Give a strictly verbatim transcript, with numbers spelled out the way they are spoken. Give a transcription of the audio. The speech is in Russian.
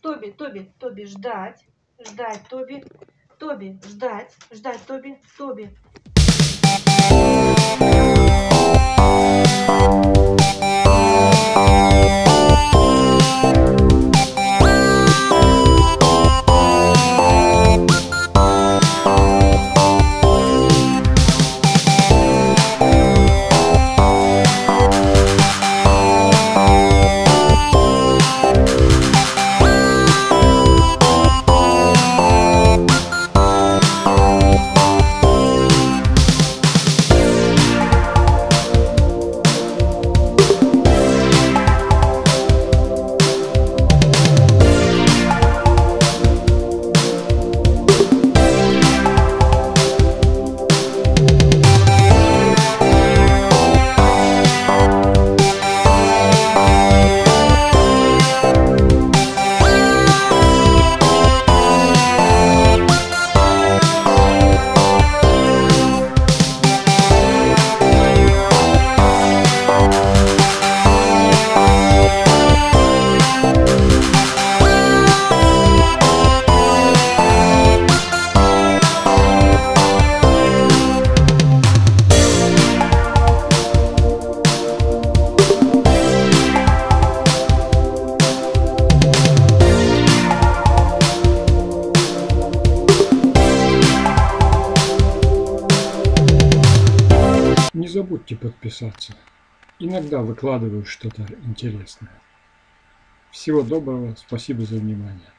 Тоби, Тоби, Тоби, ждать. Ждать, Тоби. Тоби, ждать. Ждать, Тоби, Тоби. Не забудьте подписаться. Иногда выкладываю что-то интересное. Всего доброго, спасибо за внимание.